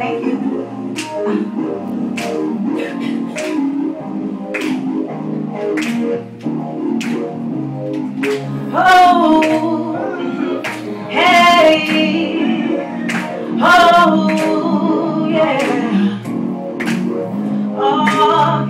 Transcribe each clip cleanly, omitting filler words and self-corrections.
Thank you. Oh, hey, oh, yeah. Oh,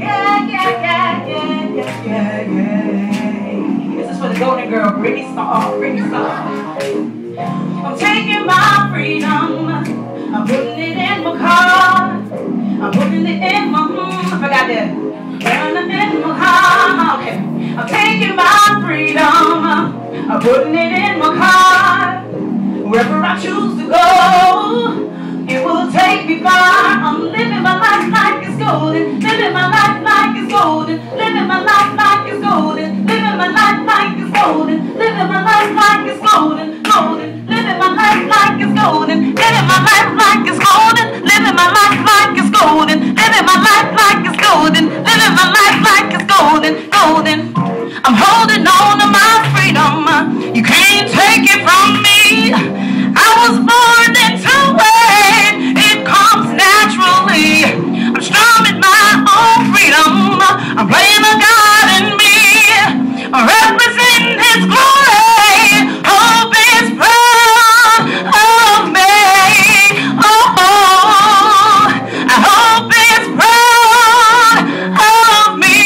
yeah. This is for the golden girl, Brittany Starr. I'm taking my freedom, I'm putting it in my car, I'm putting it in my, I forgot that, putting it in my car, okay. I'm taking my freedom, I'm putting it in my car, wherever I choose to go, it will take me far. I'm living my life like it's golden, living my life like it's golden, living my life like it's golden, living my life like it's golden, living my life like it's golden, golden, living my life like it's golden, living my life like it's golden, living my life like it's golden, living my life like it's golden, living my life like it's golden, golden. I'm holding on to my freedom. You can't take it from me. I was born into it. It comes naturally. I'm strumming my own freedom. I'm playing the God in me. I represent His glory. Hope is proud of me. Oh, I hope it's proud of me.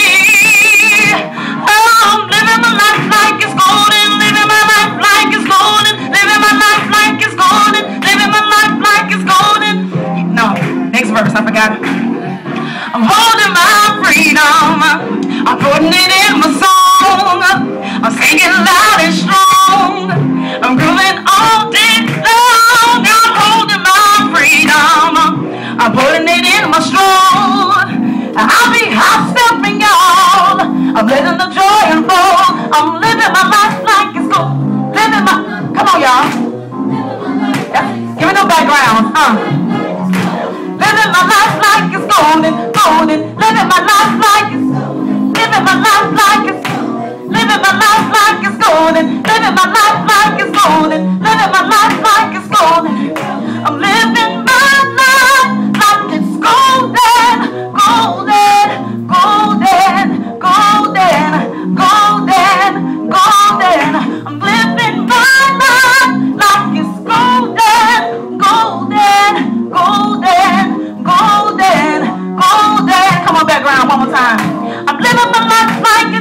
I'm living my life like it's golden. Living my life like it's golden. Living my life like it's golden. Living my life like it's golden. No, next verse, I forgot. I'm holding my freedom. I'm putting it in my song. I'm singing loud and strong. I'm grooving all day long. I'm holding my freedom. I'm putting it in my strong. I'll be hot stepping, y'all. I'm letting the joy unfold. I'm living my life like it's gold. Living my, come on, y'all. Give me no background, living my life like it's golden, golden. Living my life like it's, living my life like it's, living my life like it's golden. Living my life like it's golden. Living my life like it's golden. I'm living my life like it's golden, golden, golden, golden, golden, golden. I'm living my life like it's golden, golden, golden, golden, golden. Come on, background one more time. I'm living my life like